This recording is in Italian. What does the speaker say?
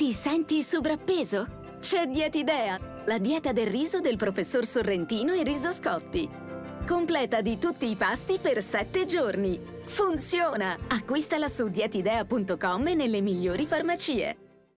Ti senti sovrappeso? C'è Dietidea, la dieta del riso del professor Sorrentino e Riso Scotti. Completa di tutti i pasti per 7 giorni. Funziona! Acquistala su dietidea.com e nelle migliori farmacie.